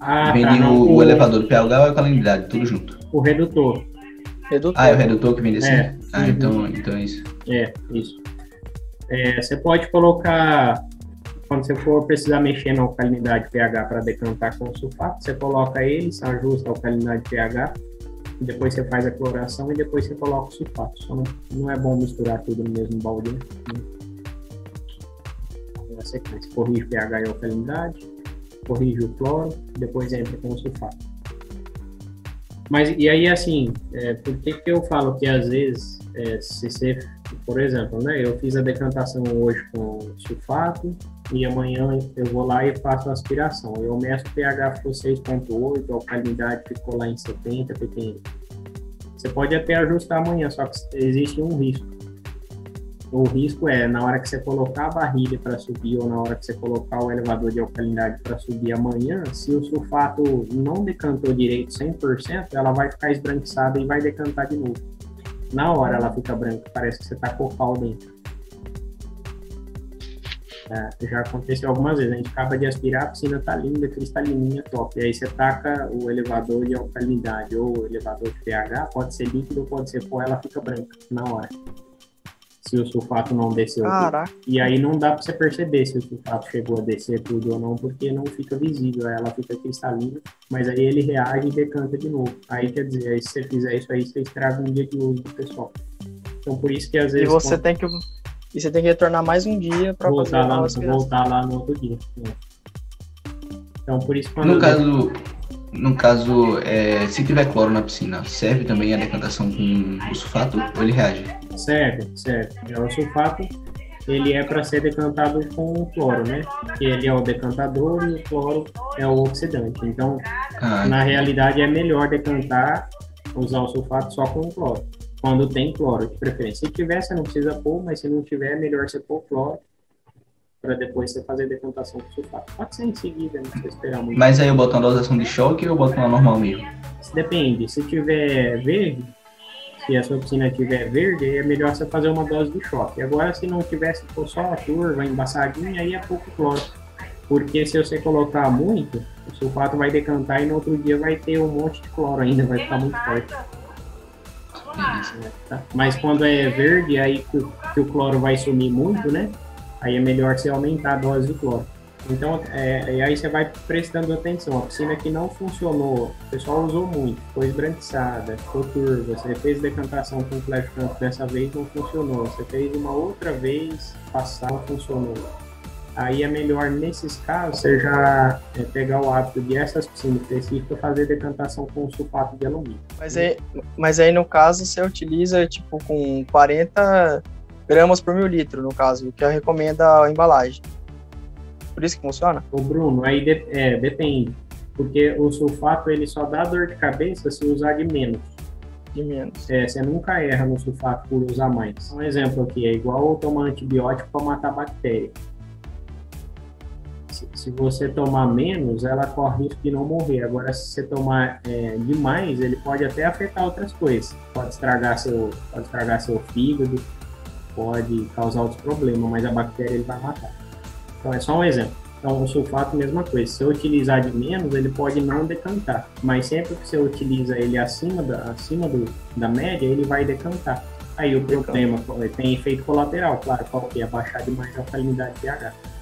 Ah, tá, Vende não. o elevador do pH ou a alcalinidade, tudo junto. O redutor. Ah, é o Redutor. redutor que vende assim? É. Ah, Uhum. então é isso. É, isso. Você pode colocar, quando você for precisar mexer na alcalinidade pH para decantar com o sulfato, você coloca eles, ajusta a alcalinidade pH, e depois você faz a cloração e depois você coloca o sulfato. Só não é bom misturar tudo no mesmo balde, né? Na sequência, corrige o pH e a alcalinidade, corrige o cloro, depois entra com o sulfato. Mas, e aí, assim, por que eu falo que às vezes, se você, por exemplo, né, eu fiz a decantação hoje com sulfato e amanhã eu vou lá e faço a aspiração. Eu meço o pH ficou 6,8, a alcalinidade ficou lá em 70, ppm. Você pode até ajustar amanhã, só que existe um risco. O risco é, na hora que você colocar a barrilha para subir ou na hora que você colocar o elevador de alcalinidade para subir amanhã, se o sulfato não decantou direito 100%, ela vai ficar esbranquiçada e vai decantar de novo. Na hora ela fica branca, parece que você está com o pau dentro. Já aconteceu algumas vezes, a gente acaba de aspirar, a piscina tá linda, cristalininha, top. E aí você taca o elevador de alcalinidade ou o elevador de pH, pode ser líquido, pode ser pó, ela fica branca na hora. Se o sulfato não desceu. Caraca. E aí não dá para você perceber se o sulfato chegou a descer tudo ou não, porque não fica visível, ela fica cristalina, mas aí ele reage e decanta de novo. Aí quer dizer, aí se você fizer isso aí, você estraga um dia de uso do pessoal. Então por isso que às vezes... E você tem que retornar mais um dia para fazer a nova aspiração. Voltar lá no outro dia. Então por isso quando... No caso, se tiver cloro na piscina, serve também a decantação com o sulfato ou ele reage? Serve. O sulfato, ele é para ser decantado com o cloro, né? Que ele é o decantador e o cloro é o oxidante. Então, na realidade, é melhor decantar, usar o sulfato só com o cloro. Quando tem cloro, de preferência. Se tiver, você não precisa pôr, mas se não tiver, é melhor você pôr cloro para depois você fazer decantação com sulfato. Pode ser em seguida, não precisa esperar muito. Mas aí eu boto uma dosação de choque ou eu boto uma normal mesmo? Depende. Se tiver verde, se a sua piscina tiver verde, é melhor você fazer uma dose de choque. Agora, se não tiver, se for só a turva, embaçadinha, aí é pouco cloro. Porque se você colocar muito, o sulfato vai decantar e no outro dia vai ter um monte de cloro ainda, vai ficar muito forte. Tá? Mas quando é verde, aí que o cloro vai sumir muito, né? Aí é melhor você aumentar a dose de cloro. Então, e aí você vai prestando atenção. A piscina que não funcionou, o pessoal usou muito, foi esbranquiçada, ficou turva, você fez decantação com flash camp dessa vez, não funcionou. Você fez uma outra vez, passar, não funcionou. Aí é melhor, nesses casos, você já pegar o hábito de essas piscinas específicas fazer decantação com sulfato de alumínio. Mas aí, no caso, você utiliza, tipo, com 40 gramas por 1.000 litros, no caso, que recomenda a embalagem. Por isso que funciona? Ô Bruno, aí depende, porque o sulfato ele só dá dor de cabeça se usar de menos. De menos. Você nunca erra no sulfato por usar mais. Um exemplo aqui, é igual tomar antibiótico para matar bactéria. Se você tomar menos, ela corre risco de não morrer. Agora, se você tomar demais, ele pode até afetar outras coisas. Pode estragar seu fígado, pode causar outros problemas, mas a bactéria ele vai matar. Então, é só um exemplo. Então, o sulfato, mesma coisa. Se você utilizar de menos, ele pode não decantar. Mas sempre que você utiliza ele acima da média, ele vai decantar. Aí o problema tem efeito colateral, claro, qual que é? Baixar demais a alcalinidade de pH.